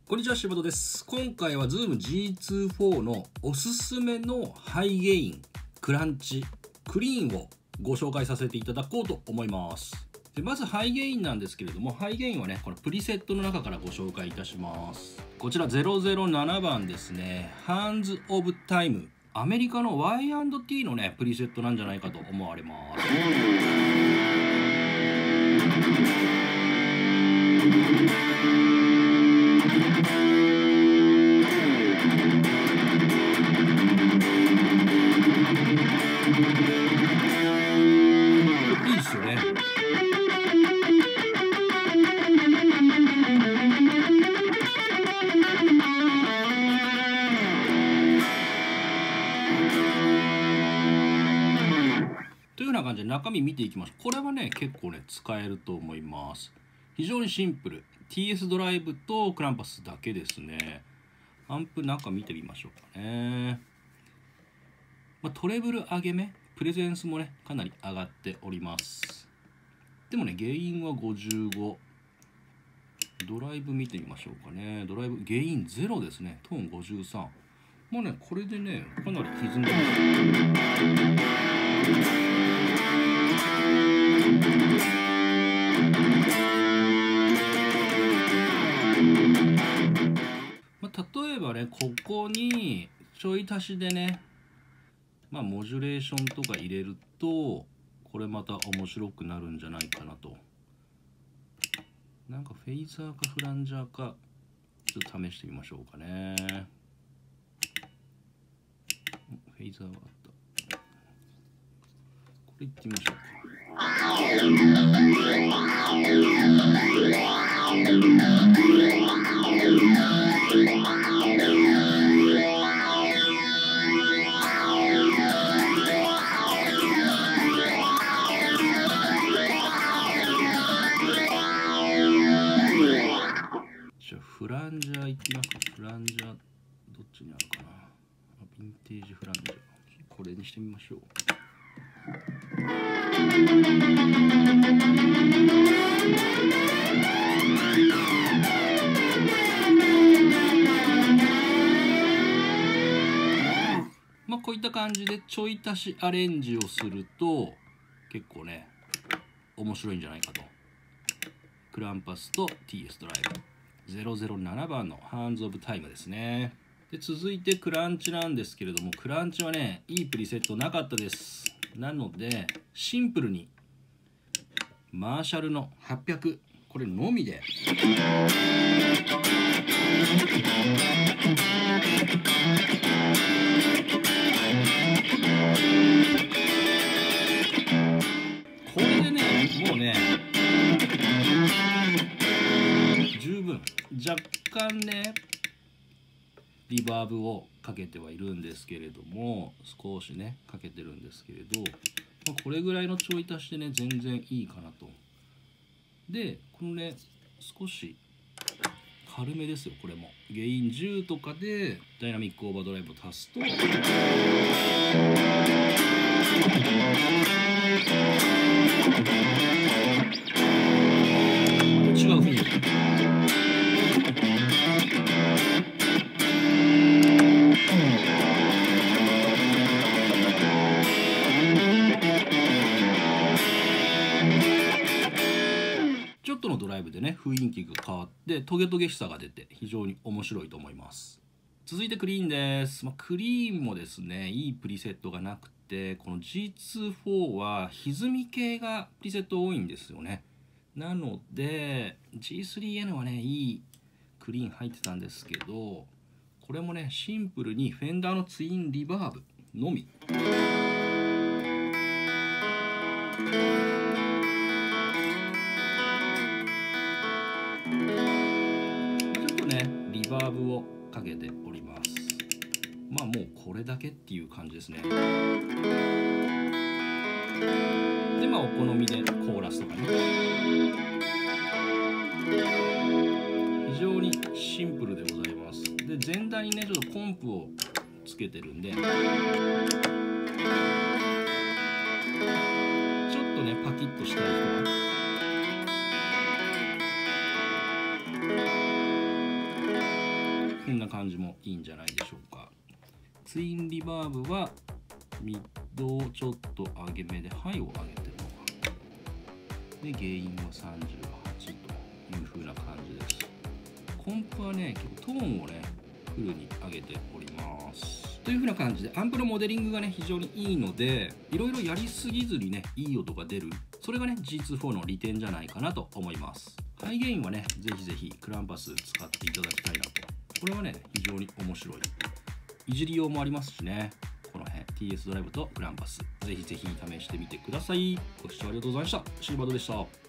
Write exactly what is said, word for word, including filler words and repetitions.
こんにちは、柴田です。今回は ズームジーツーフォー のおすすめのハイゲイン、クランチ、クリーンをご紹介させていただこうと思います。でまずハイゲインなんですけれども、ハイゲインはね、このプリセットの中からご紹介いたします。こちらゼロゼロななばんですね、Hands of Time。アメリカの ワイアンドティー のね、プリセットなんじゃないかと思われます。いいっすよね。というような感じで中身見ていきましょう。これはね、結構ね、使えると思います。非常にシンプル。ティーエス ドライブとクランパスだけですね。アンプ中見てみましょうかね。まあ、トレブル上げ目、プレゼンスもね、かなり上がっております。でもね、ゲインはごじゅうご。ドライブ見てみましょうかね。ドライブ、ゲインゼロですね。トーンごじゅうさん。もうね、これでね、かなり歪んでます。まあ、例えばね、ここにちょい足しでね、まあ、モジュレーションとか入れると、これまた面白くなるんじゃないかなと。なんかフェイザーかフランジャーか、ちょっと試してみましょうかね。フェイザーはあった。これいってみましょうか。じゃあフランジャーいきますか。フランジャーどっちにあるかな。ヴィンテージフランジャー、これにしてみましょう。まあこういった感じでちょい足しアレンジをすると結構ね面白いんじゃないかと。クランパスと ティーエス ドライブゼロゼロななばんの Hands of Time ですね。で続いてクランチなんですけれども、クランチはねいいプリセットなかったです。なのでシンプルにマーシャルのはっぴゃく、これのみでこれでねもうね十分。若干ねリバーブをかけてはいるんですけれども、少しねかけてるんですけれど、まあ、これぐらいのちょい足しでね全然いいかなと。でこのね少し軽めですよ。これもゲインじゅうとかでダイナミックオーバードライブを足すと違う雰囲気。ちょっとのドライブでね雰囲気が変わってトゲトゲしさが出て非常に面白いと思います。続いてクリーンです。まあ、クリーンもですねいいプリセットがなくて、この ジーツーフォー は歪み系がプリセット多いんですよね。なので ジースリーエヌ はねいいクリーン入ってたんですけど、これもねシンプルにフェンダーのツインリバーブのみ。リバーブをかけております。まあもうこれだけっていう感じですね。でまあお好みでコーラスとかね、非常にシンプルでございます。で全体にねちょっとコンプをつけてるんで、ちょっとねパキッとしたい人はこんな感じもいいんじゃないでしょうか。ツインリバーブはミッドをちょっと上げ目でハイを上げてるのかな。でゲインはさんじゅうはちという風な感じです。コンプはね結構トーンをねフルに上げておりますという風な感じで、アンプのモデリングがね非常にいいので、いろいろやりすぎずにねいい音が出る、それがね ジーツーフォー の利点じゃないかなと思います。ハイゲインはねぜひぜひクランパス使っていただきたいなと。これはね非常に面白い、いじりようもありますしね。この辺 ティーエス ドライブとクランパスぜひぜひ試してみてください。ご視聴ありがとうございました。シーバードでした。